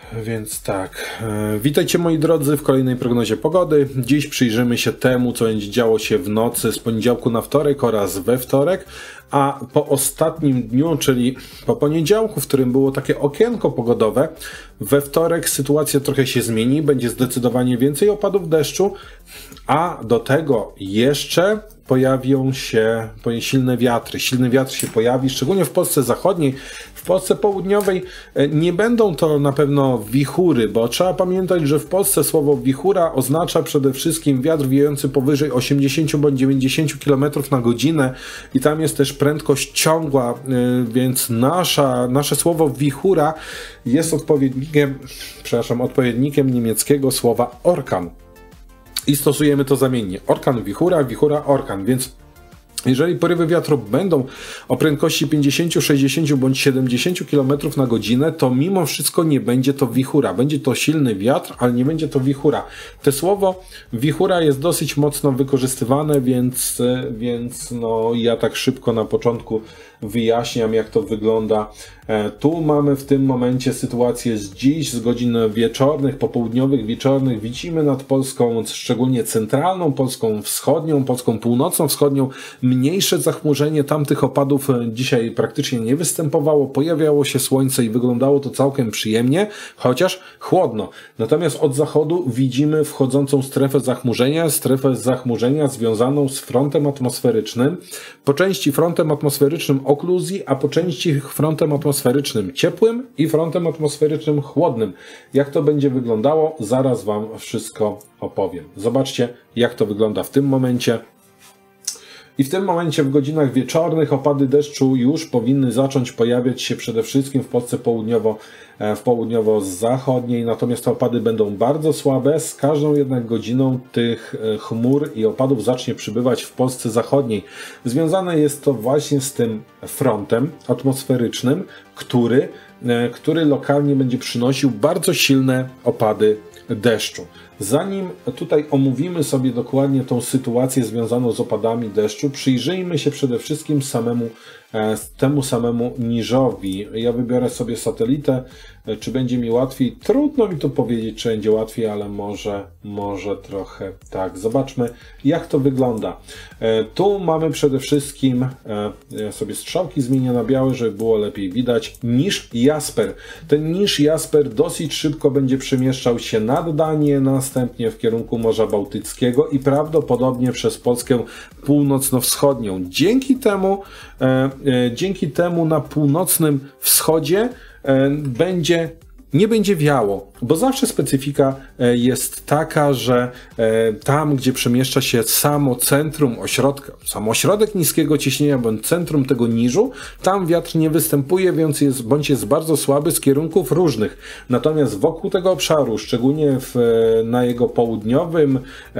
Więc tak, witajcie moi drodzy w kolejnej prognozie pogody. Dziś przyjrzymy się temu, co będzie działo się w nocy z poniedziałku na wtorek oraz we wtorek, a po ostatnim dniu, czyli po poniedziałku, w którym było takie okienko pogodowe, we wtorek sytuacja trochę się zmieni, będzie zdecydowanie więcej opadów deszczu, a do tego jeszcze pojawią się silne wiatry. Silny wiatr się pojawi, szczególnie w Polsce zachodniej. W Polsce południowej nie będą to na pewno wichury, bo trzeba pamiętać, że w Polsce słowo wichura oznacza przede wszystkim wiatr wiejący powyżej 80 bądź 90 km na godzinę i tam jest też prędkość ciągła, więc nasze słowo wichura jest odpowiednikiem niemieckiego słowa orkan. I stosujemy to zamiennie. Orkan, wichura, wichura, orkan, więc jeżeli porywy wiatru będą o prędkości 50, 60 bądź 70 km na godzinę, to mimo wszystko nie będzie to wichura. Będzie to silny wiatr, ale nie będzie to wichura. To słowo wichura jest dosyć mocno wykorzystywane, więc no, ja tak szybko na początku wyjaśniam, jak to wygląda. Tu mamy w tym momencie sytuację z dziś, z godzin wieczornych, popołudniowych, wieczornych. Widzimy nad Polską, szczególnie centralną Polską wschodnią, Polską północno-wschodnią, mniejsze zachmurzenie. Tamtych opadów dzisiaj praktycznie nie występowało. Pojawiało się słońce i wyglądało to całkiem przyjemnie, chociaż chłodno. Natomiast od zachodu widzimy wchodzącą strefę zachmurzenia związaną z frontem atmosferycznym. Po części frontem atmosferycznym okluzji, a po części frontem atmosferycznym ciepłym i frontem atmosferycznym chłodnym. Jak to będzie wyglądało? Zaraz Wam wszystko opowiem. Zobaczcie, jak to wygląda w tym momencie. I w tym momencie w godzinach wieczornych opady deszczu już powinny zacząć pojawiać się przede wszystkim w Polsce południowo-zachodniej, natomiast te opady będą bardzo słabe. Z każdą jednak godziną tych chmur i opadów zacznie przybywać w Polsce zachodniej. Związane jest to właśnie z tym frontem atmosferycznym, który lokalnie będzie przynosił bardzo silne opady deszczu. Zanim tutaj omówimy sobie dokładnie tą sytuację związaną z opadami deszczu, przyjrzyjmy się przede wszystkim temu samemu niżowi. Ja wybiorę sobie satelitę. Czy będzie mi łatwiej? Trudno mi to powiedzieć, czy będzie łatwiej, ale może trochę tak. Zobaczmy, jak to wygląda. Tu mamy przede wszystkim, ja sobie strzałki zmienię na białe, żeby było lepiej widać, niż Jasper. Ten niż Jasper dosyć szybko będzie przemieszczał się nad Danię, następnie w kierunku Morza Bałtyckiego i prawdopodobnie przez Polskę północno-wschodnią. Dzięki temu na północnym wschodzie nie będzie wiało, bo zawsze specyfika jest taka, że tam, gdzie przemieszcza się samo centrum ośrodek niskiego ciśnienia bądź centrum tego niżu, tam wiatr nie występuje, bądź jest bardzo słaby z kierunków różnych. Natomiast wokół tego obszaru, szczególnie na jego południowym,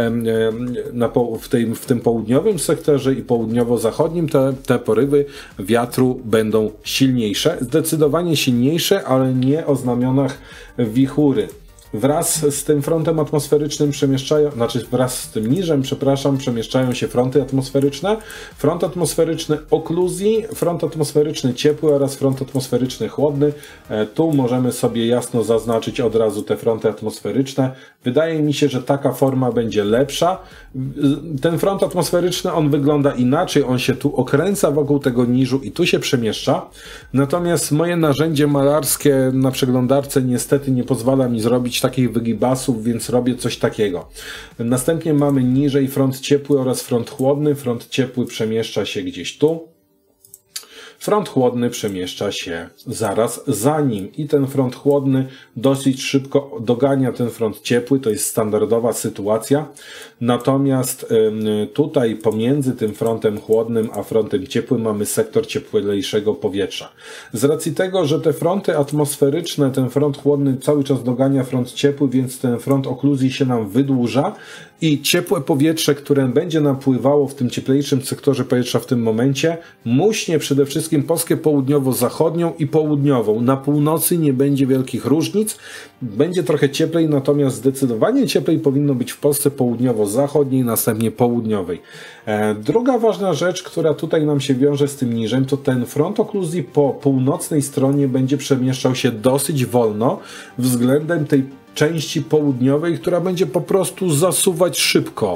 w tym południowym sektorze i południowo-zachodnim, te porywy wiatru będą silniejsze, zdecydowanie silniejsze, ale nie o znamionach wichury. Wraz z tym frontem atmosferycznym wraz z tym niżem, przemieszczają się fronty atmosferyczne. Front atmosferyczny okluzji, front atmosferyczny ciepły oraz front atmosferyczny chłodny. Tu możemy sobie jasno zaznaczyć od razu te fronty atmosferyczne. Wydaje mi się, że taka forma będzie lepsza. Ten front atmosferyczny, on wygląda inaczej. On się tu okręca wokół tego niżu i tu się przemieszcza. Natomiast moje narzędzie malarskie na przeglądarce niestety nie pozwala mi zrobić takich wygibasów, więc robię coś takiego. Następnie mamy niżej front ciepły oraz front chłodny. Front ciepły przemieszcza się gdzieś tu. Front chłodny przemieszcza się zaraz za nim i ten front chłodny dosyć szybko dogania ten front ciepły, to jest standardowa sytuacja. Natomiast tutaj pomiędzy tym frontem chłodnym a frontem ciepłym mamy sektor cieplejszego powietrza. Z racji tego, że te fronty atmosferyczne, ten front chłodny cały czas dogania front ciepły, więc ten front okluzji się nam wydłuża i ciepłe powietrze, które będzie napływało w tym cieplejszym sektorze powietrza w tym momencie, muśnie przede wszystkim wszystkim Polskę południowo-zachodnią i południową. Na północy nie będzie wielkich różnic, będzie trochę cieplej, natomiast zdecydowanie cieplej powinno być w Polsce południowo-zachodniej, następnie południowej. Druga ważna rzecz, która tutaj nam się wiąże z tym niżem, to ten front okluzji po północnej stronie będzie przemieszczał się dosyć wolno względem tej części południowej, która będzie po prostu zasuwać szybko.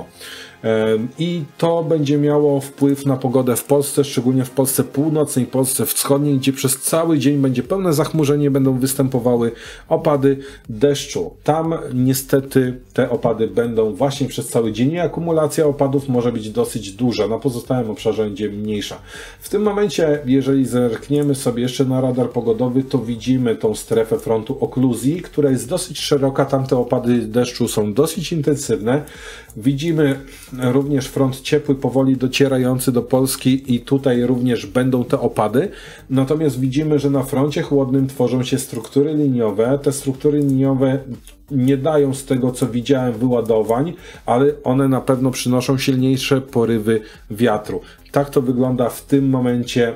I to będzie miało wpływ na pogodę w Polsce, szczególnie w Polsce północnej, Polsce wschodniej, gdzie przez cały dzień będzie pełne zachmurzenie, będą występowały opady deszczu. Tam niestety te opady będą właśnie przez cały dzień i akumulacja opadów może być dosyć duża, na pozostałym obszarze będzie mniejsza. W tym momencie, jeżeli zerkniemy sobie jeszcze na radar pogodowy, to widzimy tą strefę frontu okluzji, która jest dosyć szeroka, tam te opady deszczu są dosyć intensywne. Widzimy również front ciepły powoli docierający do Polski i tutaj również będą te opady. Natomiast widzimy, że na froncie chłodnym tworzą się struktury liniowe. Te struktury liniowe nie dają, z tego co widziałem, wyładowań, ale one na pewno przynoszą silniejsze porywy wiatru. Tak to wygląda w tym momencie.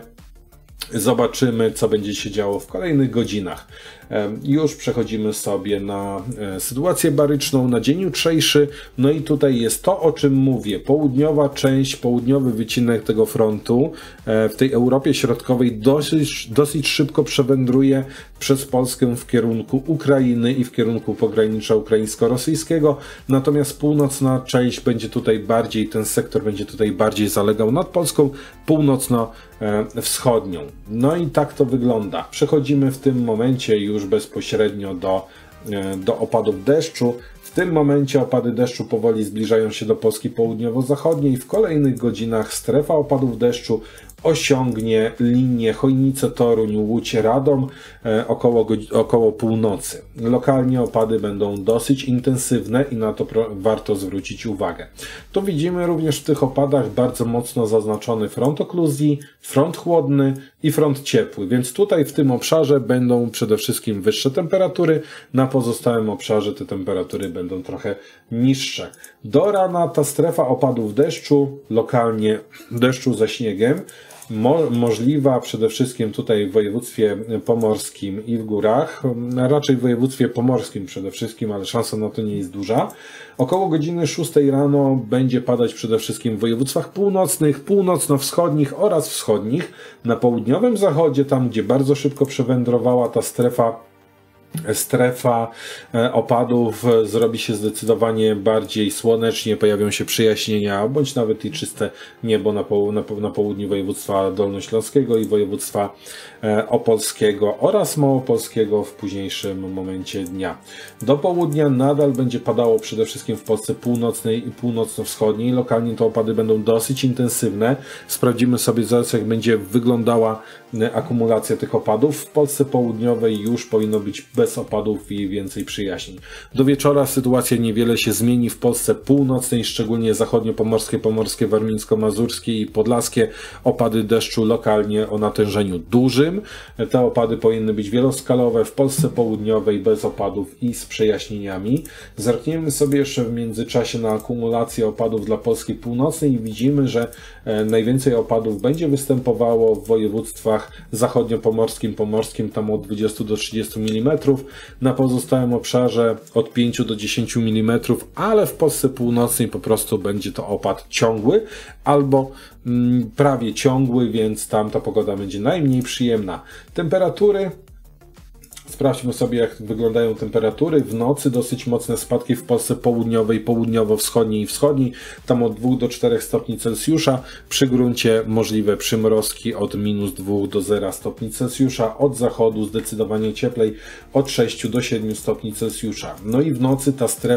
Zobaczymy, co będzie się działo w kolejnych godzinach. Już przechodzimy sobie na sytuację baryczną, na dzień jutrzejszy. No i tutaj jest to, o czym mówię. Południowa część, południowy wycinek tego frontu w tej Europie Środkowej dosyć szybko przewędruje przez Polskę w kierunku Ukrainy i w kierunku pogranicza ukraińsko-rosyjskiego. Natomiast północna część będzie tutaj bardziej, ten sektor będzie tutaj bardziej zalegał nad Polską północno-wschodnią. No i tak to wygląda. Przechodzimy w tym momencie już bezpośrednio do opadów deszczu. W tym momencie opady deszczu powoli zbliżają się do Polski południowo-zachodniej. W kolejnych godzinach strefa opadów deszczu osiągnie linię Chojnice-Toruń, Łódź-Radom około północy. Lokalnie opady będą dosyć intensywne i na to warto zwrócić uwagę. Tu widzimy również w tych opadach bardzo mocno zaznaczony front okluzji, front chłodny i front ciepły, więc tutaj w tym obszarze będą przede wszystkim wyższe temperatury, na pozostałym obszarze te temperatury będą trochę niższe. Do rana ta strefa opadów deszczu, lokalnie deszczu ze śniegiem, możliwa przede wszystkim tutaj w województwie pomorskim i w górach, raczej w województwie pomorskim przede wszystkim, ale szansa na to nie jest duża. Około godziny 6 rano będzie padać przede wszystkim w województwach północnych, północno-wschodnich oraz wschodnich. Na południowym zachodzie, tam gdzie bardzo szybko przewędrowała ta strefa opadów, zrobi się zdecydowanie bardziej słonecznie, pojawią się przejaśnienia, bądź nawet i czyste niebo na południu województwa dolnośląskiego i województwa opolskiego oraz małopolskiego w późniejszym momencie dnia. Do południa nadal będzie padało przede wszystkim w Polsce północnej i północno-wschodniej. Lokalnie te opady będą dosyć intensywne. Sprawdzimy sobie zaraz, jak będzie wyglądała akumulacja tych opadów. W Polsce południowej już powinno być bez opadów i więcej przyjaźni. Do wieczora sytuacja niewiele się zmieni w Polsce północnej, szczególnie zachodnio-pomorskie, pomorskie, warmińsko-mazurskie i podlaskie. Opady deszczu lokalnie o natężeniu dużym. Te opady powinny być wieloskalowe. W Polsce południowej bez opadów i z przejaśnieniami. Zerkniemy sobie jeszcze w międzyczasie na akumulację opadów dla Polski północnej i widzimy, że najwięcej opadów będzie występowało w województwach zachodnio-pomorskim, pomorskim, tam od 20 do 30 mm. Na pozostałym obszarze od 5 do 10 mm, ale w Polsce północnej po prostu będzie to opad ciągły albo prawie ciągły, więc tam ta pogoda będzie najmniej przyjemna. Temperatury. Sprawdźmy sobie, jak wyglądają temperatury. W nocy dosyć mocne spadki w Polsce południowej, południowo-wschodniej i wschodniej. Tam od 2 do 4 stopni Celsjusza. Przy gruncie możliwe przymrozki od -2 do 0 stopni Celsjusza. Od zachodu zdecydowanie cieplej od 6 do 7 stopni Celsjusza. No i w nocy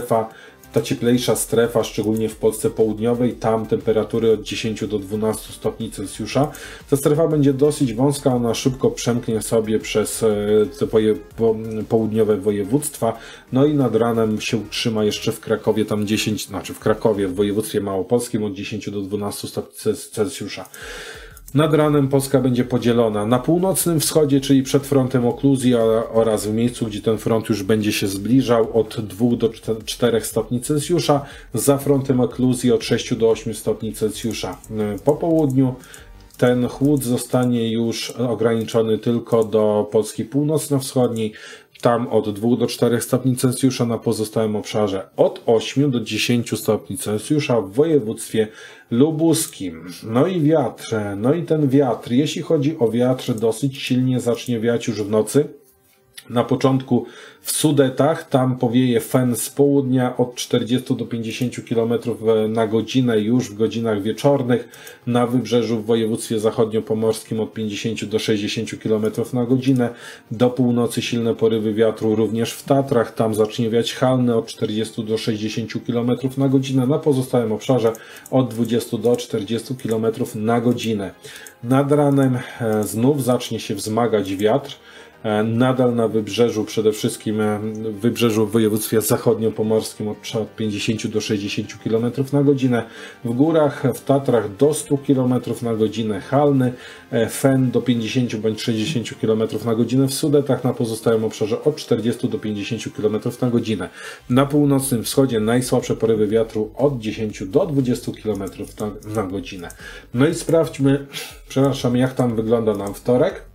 ta cieplejsza strefa, szczególnie w Polsce południowej, tam temperatury od 10 do 12 stopni Celsjusza. Ta strefa będzie dosyć wąska, ona szybko przemknie sobie przez te południowe województwa. No i nad ranem się utrzyma jeszcze w Krakowie, tam 10, znaczy w Krakowie, w województwie małopolskim od 10 do 12 stopni Celsjusza. Nad ranem Polska będzie podzielona na północnym wschodzie, czyli przed frontem okluzji oraz w miejscu, gdzie ten front już będzie się zbliżał od 2 do 4 stopni Celsjusza, za frontem okluzji od 6 do 8 stopni Celsjusza. Po południu ten chłód zostanie już ograniczony tylko do Polski północno-wschodniej, tam od 2 do 4 stopni Celsjusza, na pozostałym obszarze od 8 do 10 stopni Celsjusza w województwie lubuskim. No i wiatr, no i ten wiatr, jeśli chodzi o wiatr, dosyć silnie zacznie wiać już w nocy. Na początku w Sudetach, tam powieje fen z południa od 40 do 50 km na godzinę już w godzinach wieczornych. Na wybrzeżu w województwie zachodniopomorskim od 50 do 60 km na godzinę. Do północy silne porywy wiatru również w Tatrach, tam zacznie wiać halny od 40 do 60 km na godzinę. Na pozostałym obszarze od 20 do 40 km na godzinę. Nad ranem znów zacznie się wzmagać wiatr. Nadal na wybrzeżu, przede wszystkim w wybrzeżu w województwie zachodniopomorskim od 50 do 60 km na godzinę. W górach, w Tatrach do 100 km na godzinę halny, fen do 50 bądź 60 km na godzinę w Sudetach, na pozostałym obszarze od 40 do 50 km na godzinę. Na północnym wschodzie najsłabsze porywy wiatru od 10 do 20 km na godzinę. No i sprawdźmy, przepraszam, jak tam wygląda nam wtorek.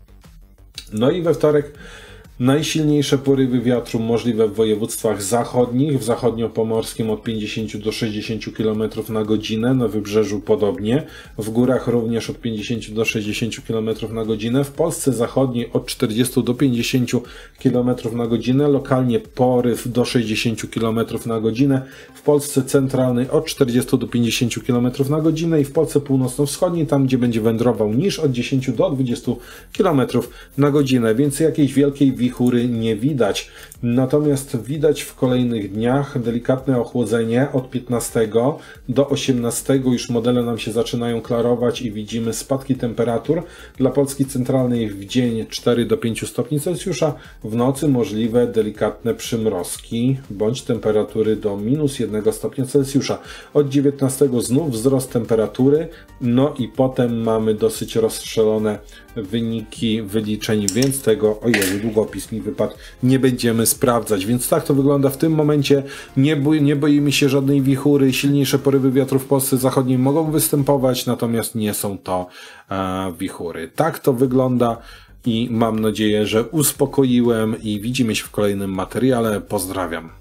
No i we wtorek najsilniejsze porywy wiatru możliwe w województwach zachodnich, w zachodniopomorskim od 50 do 60 km na godzinę, na wybrzeżu podobnie, w górach również od 50 do 60 km na godzinę, w Polsce zachodniej od 40 do 50 km na godzinę, lokalnie poryw do 60 km na godzinę, w Polsce centralnej od 40 do 50 km na godzinę i w Polsce północno-wschodniej, tam gdzie będzie wędrował niż od 10 do 20 km na godzinę, więc jakiejś wielkiej wichury nie widać. Natomiast widać w kolejnych dniach delikatne ochłodzenie od 15 do 18. Już modele nam się zaczynają klarować i widzimy spadki temperatur. Dla Polski centralnej w dzień 4 do 5 stopni Celsjusza, w nocy możliwe delikatne przymrozki bądź temperatury do -1 stopnia Celsjusza. Od 19 znów wzrost temperatury, no i potem mamy dosyć rozstrzelone wyniki wyliczeń, więc tego, o Jezu, długopis mi wypadł, nie będziemy sprawdzać. Więc tak to wygląda w tym momencie. Nie boimy się żadnej wichury. Silniejsze porywy wiatru w Polsce zachodniej mogą występować, natomiast nie są to wichury. Tak to wygląda i mam nadzieję, że uspokoiłem i widzimy się w kolejnym materiale. Pozdrawiam.